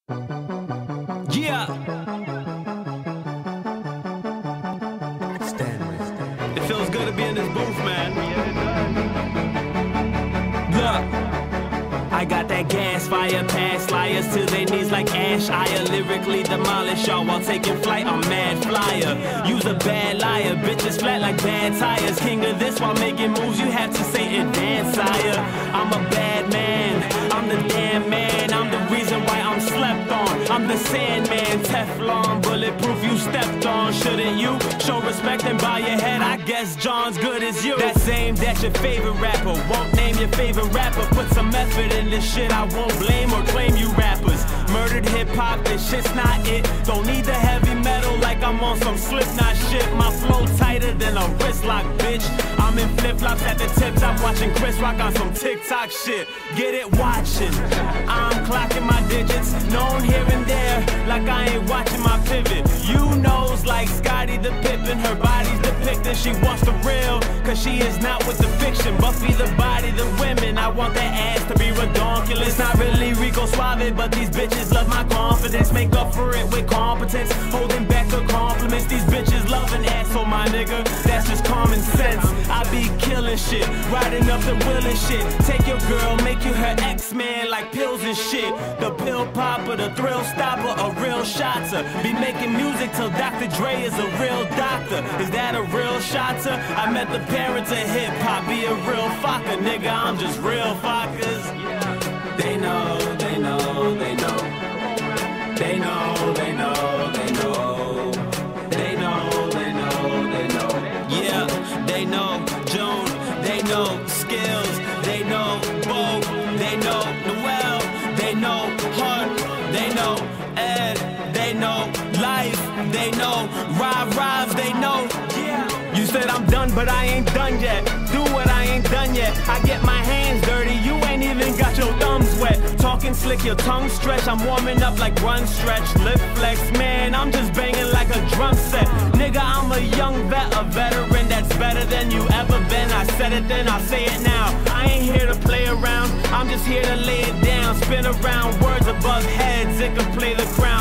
Yeah. It feels good to be in this booth, man. Look, I got that gas fire, past liars to their knees like Ash. I lyrically demolish y'all while taking flight. I'm mad flyer. Use a bad liar, bitches flat like bad tires. King of this while making moves, you have to say it dance, sire. I'm a bad man, I'm the damn man. I'm the reason why I'm slept on. I'm the Sandman, Teflon, bulletproof, you stepped on. Shouldn't you show respect and bow your head? I guess John's good as you. That same, that's your favorite rapper. Won't name your favorite rapper. Put some effort in this shit, I won't blame or claim you rappers. Murdered hip-hop, this shit's not it. Don't need the heavy metal like I'm on some Slipknot shit. My flow tighter than a wrist lock, bitch. I'm in flip-flops at the tip-top watching Chris Rock on some TikTok shit. Get it watching. I'm clocking my digits, known here and there, like I ain't watching my pivot. You knows like Scotty the Pippin, her body's depicted. She wants the real, cause she is not with the fiction. Buffy the body, the women, I want that ass to be redonkulous. Not really Rico Suave, but these bitches love my confidence. Make up for it with competence, holding back the compliments. These bitches love an asshole, my nigga, that's just common sense. I be killing shit, riding up the wheel and shit. Take your girl, make you her X-Man like pills and shit. The pill popper, the thrill stopper, a real shotter. Be making music till Dr. Dre is a real doctor. Is that a real shotter? I met the parents of hip-hop, be a real fucker, nigga, I'm just real fuckers. They know, they know, they know. They know, they know, they know. They know, they know, they know. Yeah, they know June, they know Skills, they know Bo, they know Noel, they know Hart, they know Ed, they know Life, they know Rives, they know. You said I'm done, but I ain't done yet. Do what I ain't done yet. I get my hands dirty, you ain't even got your thumbs wet. Talking slick, your tongue stretch. I'm warming up like run stretch, lip flex. Man, I'm just banging like a drum set. Nigga, I'm a young vet, a veteran that's better than you ever been. I said it then, I'll say it now. I ain't here to play around, I'm just here to lay it down. Spin around, words above heads, it can play the crown.